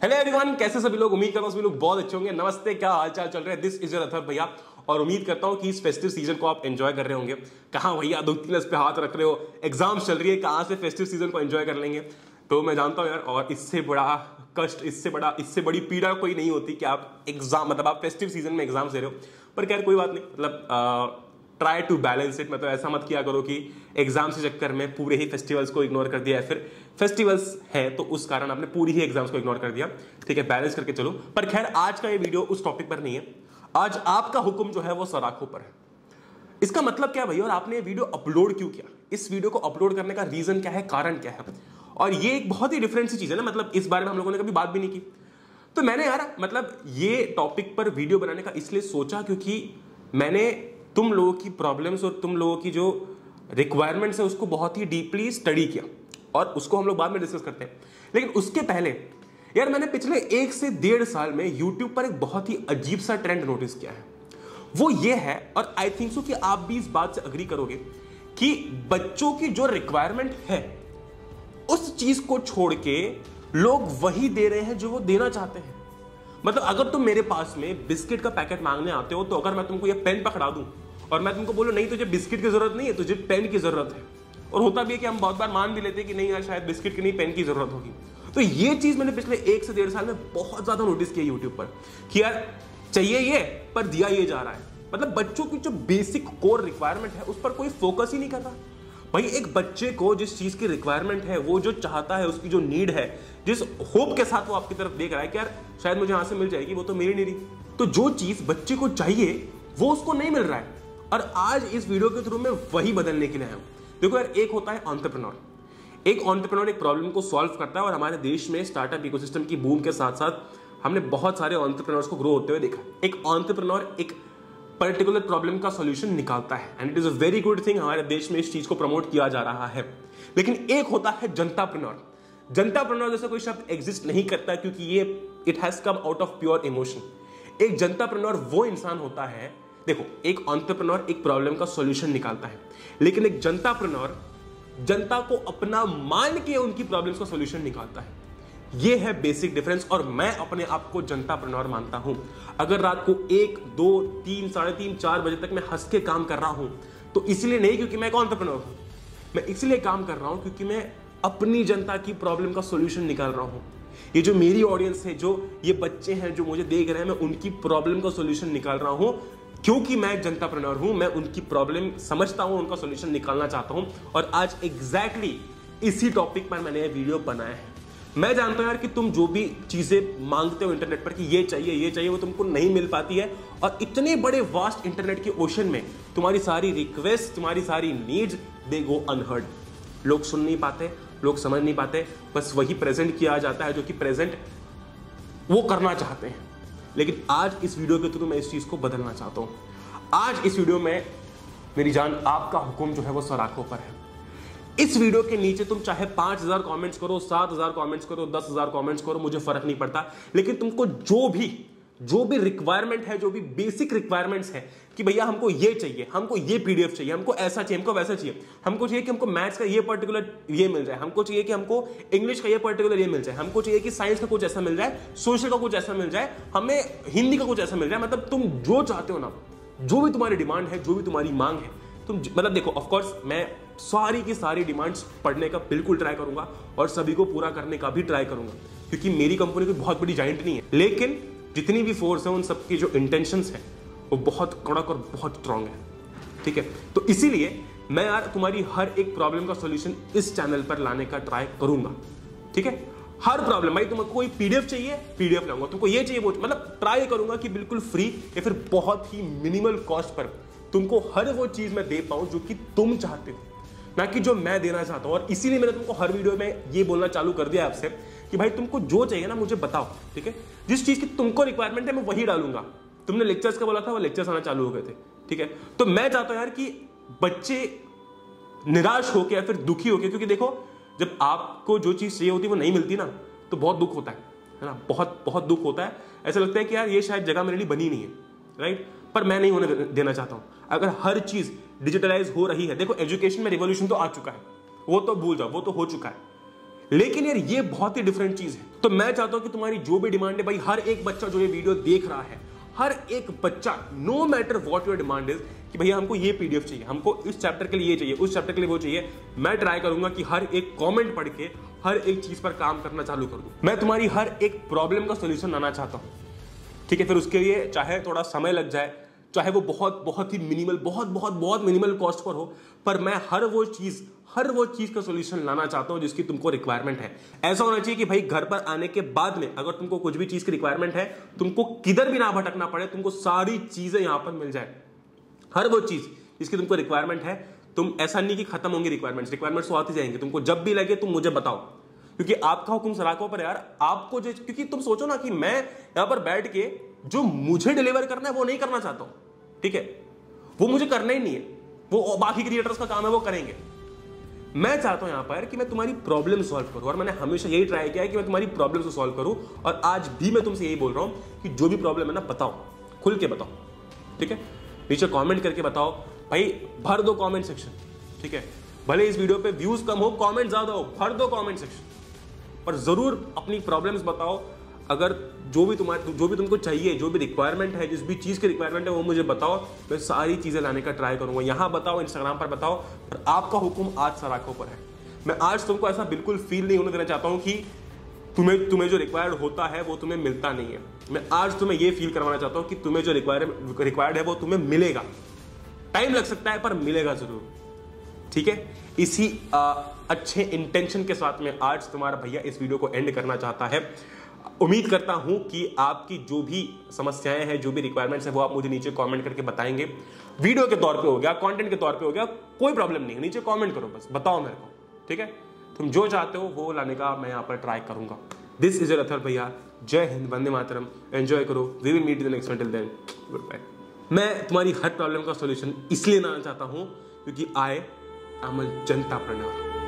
Hello everyone, कैसे सभी लोग। उम्मीद करता हूं सभी लोग बहुत अच्छे होंगे। नमस्ते, क्या हालचाल चल रहा है। दिस इज योर अथर्व भैया और उम्मीद करता हूं कि इस फेस्टिव सीजन को आप एंजॉय कर रहे होंगे। कहां भैया 2-3 पे हाथ रख रहे हो, एग्जाम्स चल रही है, कहां से फेस्टिव सीजन को एंजॉय कर लेंगे। तो मैं जानता हूं यार, और इससे बड़ा कष्ट, इससे बड़ी पीड़ा कोई नहीं होती कि आप एग्जाम मतलब आप फेस्टिव सीजन में एग्जाम दे रहे हो। पर खैर कोई बात नहीं, मतलब ट्राई टू बैलेंस इट। मतलब ऐसा मत किया करो कि एग्जाम के चक्कर में पूरे ही फेस्टिवल्स को इग्नोर कर दिया, या फिर फेस्टिवल्स हैं तो उस कारण आपने पूरी ही एग्जाम्स को इग्नोर कर दिया। ठीक है, बैलेंस करके चलो। पर खैर आज का ये वीडियो उस टॉपिक पर नहीं है। आज आपका हुक्म जो है वो सराखों पर है। इसका मतलब क्या भैया, और आपने ये वीडियो अपलोड क्यों किया, इस वीडियो को अपलोड करने का रीजन क्या है, कारण क्या है। और ये एक बहुत ही डिफरेंट सी चीज है ना, मतलब इस बारे में हम लोगों ने कभी बात भी नहीं की। तो मैंने यार मतलब ये टॉपिक पर वीडियो बनाने का इसलिए सोचा क्योंकि मैंने तुम लोगों की प्रॉब्लम्स और तुम लोगों की जो रिक्वायरमेंट्स है उसको बहुत ही डीपली स्टडी किया, और उसको हम लोग बाद में डिस्कस करते हैं। लेकिन उसके पहले यार मैंने पिछले 1 से 1.5 साल में यूट्यूब पर एक बहुत ही अजीब सा ट्रेंड नोटिस किया है। वो ये है, और आई थिंक सो कि आप भी इस बात से अग्री करोगे, कि बच्चों की जो रिक्वायरमेंट है उस चीज को छोड़ के लोग वही दे रहे हैं जो वो देना चाहते हैं। मतलब अगर तुम मेरे पास में बिस्किट का पैकेट मांगने आते हो, तो अगर मैं तुमको ये पेन पकड़ा दूं और मैं तुमको बोलूं नहीं तुझे बिस्किट की जरूरत नहीं है, तुझे पेन की जरूरत है, और होता भी है कि हम बहुत बार मान भी लेते हैं कि नहीं यार शायद बिस्किट की नहीं पेन की जरूरत होगी। तो ये चीज मैंने पिछले 1 से 1.5 साल में बहुत ज्यादा नोटिस किया यूट्यूब पर, कि यार चाहिए ये पर दिया ये जा रहा है। मतलब बच्चों की जो बेसिक कोर रिक्वायरमेंट है उस पर कोई फोकस ही नहीं कर रहा। भाई एक बच्चे को जिस चीज की रिक्वायरमेंट है, वो जो चाहता है, उसकी जो नीड है, जिस होप के साथ वो आपकी तरफ देख रहा है कि यार शायद मुझे यहां से मिल जाएगी, वो तो मेरी नहीं रही। तो जो चीज बच्चे को चाहिए वो उसको नहीं मिल रहा है, और आज इस वीडियो के थ्रू मैं वही बदलने के लिए आया हूं। देखो यार, एक होता है एंटरप्रेन्योर। एक एंटरप्रेन्योर एक प्रॉब्लम को सॉल्व करता है, और हमारे देश में स्टार्टअप इकोसिस्टम की बूम के साथ साथ हमने बहुत सारे एंटरप्रेन्योर्स को ग्रो होते हुए देखा। एक एंटरप्रेन्योर एक पर्टिकुलर प्रॉब्लम का सॉल्यूशन निकालता है, and it is a very good thing. हमारे देश में इस चीज को प्रमोट किया जा रहा है। लेकिन एक होता है जनताप्रेन्योर। जनताप्रेन्योर जैसा कोई शब्द एग्जिस्ट नहीं करता, क्योंकि ये it has come out of pure emotion. एक जनताप्रेन्योर वो इंसान होता है, देखो एक एंटरप्रेन्योर एक प्रॉब्लम का सॉल्यूशन निकालता है, लेकिन एक जनताप्रेन्योर जनता को अपना मान के उनकी प्रॉब्लम्स का सॉल्यूशन निकालता है। ये है बेसिक डिफरेंस, और मैं अपने आप को जनताप्रेन्योर मानता हूं। अगर रात को 1, 2, 3, 3:30, 4 बजे तक मैं हंस के काम कर रहा हूं, तो इसलिए नहीं क्योंकि मैं एक एंटरप्रेन्योर हूं, मैं इसलिए काम कर रहा हूं क्योंकि मैं अपनी जनता की प्रॉब्लम का सॉल्यूशन निकाल रहा हूं। ये जो मेरी ऑडियंस है, जो ये बच्चे हैं जो मुझे देख रहे हैं, मैं उनकी प्रॉब्लम का सॉल्यूशन निकाल रहा हूं क्योंकि मैं एक जनताप्रेन्योर हूं। मैं उनकी प्रॉब्लम समझता हूं, उनका सॉल्यूशन निकालना चाहता हूं, और आज एग्जैक्टली इसी टॉपिक पर मैंने ये वीडियो बनाया है। मैं जानता हूं यार कि तुम जो भी चीजें मांगते हो इंटरनेट पर कि ये चाहिए, वो तुमको नहीं मिल पाती है, और इतने बड़े वास्ट इंटरनेट के ओशन में तुम्हारी सारी रिक्वेस्ट, तुम्हारी सारी नीड्स दे गो अनहर्ड। लोग सुन नहीं पाते, लोग समझ नहीं पाते, बस वही प्रेजेंट किया जाता है जो कि प्रेजेंट वो करना चाहते हैं। लेकिन आज इस वीडियो के थ्रू मैं इस चीज को बदलना चाहता हूं। आज इस वीडियो में मेरी जान, आपका हुक्म जो है वो सराखों पर है। इस वीडियो के नीचे तुम चाहे 5,000 कमेंट्स करो, 7,000 कमेंट्स करो, 10,000 कमेंट्स करो, मुझे फर्क नहीं पड़ता। लेकिन तुमको जो भी रिक्वायरमेंट है, जो भी बेसिक रिक्वायरमेंट्स है कि भैया हमको ये चाहिए, हमको ये पीडीएफ चाहिए, हमको ऐसा चाहिए, हमको वैसा चाहिए, हमको चाहिए कि हमको मैथ्स का ये पर्टिकुलर ये मिल जाए, हमको चाहिए कि हमको इंग्लिश का ये पर्टिकुलर ये मिल जाए, हमको चाहिए कि साइंस का कुछ ऐसा मिल जाए, सोशल का कुछ ऐसा मिल जाए, हमें हिंदी का कुछ ऐसा मिल जाए। मतलब तुम जो चाहते हो ना, जो भी तुम्हारी डिमांड है, जो भी तुम्हारी मांग है, तुम मतलब देखो, ऑफ कोर्स मैं सारी की सारी डिमांड्स पढ़ने का बिल्कुल ट्राई करूंगा, और सभी को पूरा करने का भी ट्राई करूंगा, क्योंकि मेरी कंपनी कोई बहुत बड़ी जाइंट नहीं है। लेकिन जितनी भी फोर्स है, उन सबकी जो इंटेंशंस है वो बहुत कड़क और बहुत स्ट्रांग है। ठीक है, तो इसीलिए मैं यार तुम्हारी हर एक प्रॉब्लम का सॉल्यूशन इस चैनल पर लाने का ट्राई करूंगा। ठीक है, हर प्रॉब्लम, भाई तुमको कोई पीडीएफ चाहिए, पीडीएफ लाऊंगा, तुमको ये चाहिए वो, मतलब ट्राई करूंगा कि बिल्कुल फ्री या फिर बहुत ही मिनिमल कॉस्ट पर तुमको हर वो चीज मैं दे पाऊं जो कि तुम चाहते हो, ना कि जो मैं देना चाहता हूं। और इसीलिए मैंने तुमको हर वीडियो में ये बोलना चालू कर दिया आपसे कि भाई तुमको जो चाहिए ना मुझे बताओ। ठीक है, जिस चीज की तुमको रिक्वायरमेंट है मैं वही डालूंगा। तुमने लेक्चर्स का बोला था, वो लेक्चर्स आना चालू हो गए थे। ठीक है, तो मैं चाहता हूं यार कि बच्चे निराश होकर या फिर दुखी होकर, क्योंकि देखो जब आपको जो चीज चाहिए होती है वो नहीं मिलती ना, तो बहुत दुख होता है ना, बहुत बहुत दुख होता है। ऐसा लगता है कि यार ये शायद जगह मेरे लिए बनी नहीं है, राइट। पर मैं नहीं होने देना चाहता हूं। अगर हर चीज डिजिटलाइज हो रही है, देखो एजुकेशन में रिवॉल्यूशन तो आ चुका है, वो तो भूल जाओ, वो तो हो चुका है। लेकिन यार ये बहुत ही डिफरेंट चीज है। तो मैं चाहता हूं कि तुम्हारी जो भी डिमांड है भाई, हर एक बच्चा जो ये वीडियो देख रहा है, हर एक बच्चा, no matter what your demand is, कि भैया हमको ये पीडीएफ चाहिए, हमको इस चैप्टर के लिए ये चाहिए, उस चैप्टर के लिए वो चाहिए, मैं ट्राई करूंगा कि हर एक कमेंट पढ़ के हर एक चीज पर काम करना चालू कर दूं। मैं तुम्हारी हर एक प्रॉब्लम का सोल्यूशन लाना चाहता हूं, ठीक है। फिर उसके लिए चाहे थोड़ा समय लग जाए, चाहे वो बहुत ही मिनिमल, बहुत मिनिमल कॉस्ट पर हो, पर मैं हर वो चीज का सोल्यूशन लाना चाहता हूं जिसकी तुमको रिक्वायरमेंट है। ऐसा होना चाहिए कि भाई घर पर आने के बाद में अगर तुमको कुछ भी चीज की रिक्वायरमेंट है, तुमको किधर भी ना भटकना पड़े, तुमको सारी चीजें यहां पर मिल जाए। हर वो चीज जिसकी तुमको रिक्वायरमेंट है, तुम ऐसा नहीं कि खत्म होंगी रिक्वायरमेंट्स तो आती जाएंगी, तुमको जब भी लगे तुम मुझे बताओ, क्योंकि आपका हुक्म सराखों पर यार। आपको जो, क्योंकि तुम सोचो ना कि मैं यहां पर बैठ के जो मुझे डिलीवर करना है वो नहीं करना चाहता हूं, ठीक है, वो मुझे करना ही नहीं है, वो बाकी क्रिएटर्स का काम है, वो करेंगे। मैं चाहता हूं यहां पर कि मैं तुम्हारी प्रॉब्लम सॉल्व करूं, और मैंने हमेशा यही ट्राई किया है कि मैं तुम्हारी प्रॉब्लम को सॉल्व करूं, और आज भी मैं तुमसे यही बोल रहा हूं कि जो भी प्रॉब्लम है ना, बताओ, खुल के बताओ, ठीक है। नीचे कमेंट करके बताओ भाई, भर दो कमेंट सेक्शन, ठीक है। भले इस वीडियो पे व्यूज कम हो, कमेंट ज्यादा हो, भर दो कमेंट सेक्शन, पर जरूर अपनी प्रॉब्लम्स बताओ। अगर जो भी तुमको चाहिए, जो भी रिक्वायरमेंट है, जिस भी चीज की रिक्वायरमेंट है, वो मुझे बताओ, मैं सारी चीजें लाने का ट्राई करूंगा। यहां बताओ, इंस्टाग्राम पर बताओ, पर आपका हुक्म आज सराखों पर है। मैं आज तुमको ऐसा बिल्कुल फील नहीं होने देना चाहता हूं कि तुम्हें जो रिक्वायर्ड होता है वो तुम्हें मिलता नहीं है। मैं आज तुम्हें ये फील करवाना चाहता हूं कि तुम्हें जो रिक्वायर्ड है वो तुम्हें मिलेगा। टाइम लग सकता है पर मिलेगा जरूर, ठीक है। इसी अच्छे इंटेंशन के साथ में आज तुम्हारा भैया इस वीडियो को एंड करना चाहता है। उम्मीद करता हूं कि आपकी जो भी समस्याएं हैं, जो भी रिक्वायरमेंट्स हैं, वो आप मुझे नीचे कमेंट करके बताएंगे। वीडियो के तौर पे हो गया, कंटेंट के तौर पे हो गया, कोई प्रॉब्लम नहीं है, नीचे कमेंट करो, बस बताओ मेरे को, ठीक है। तुम जो चाहते हो वो लाने का मैं यहाँ पर ट्राई करूंगा। दिस इज योर अथर भैया। जय हिंद, वंदे मातरम। एंजॉय करो। We will meet in the next one. Till then, good bye. मैं तुम्हारी हर प्रॉब्लम का सॉल्यूशन इसलिए लाना चाहता हूं क्योंकि आई एम अ जनताप्रेन्योर।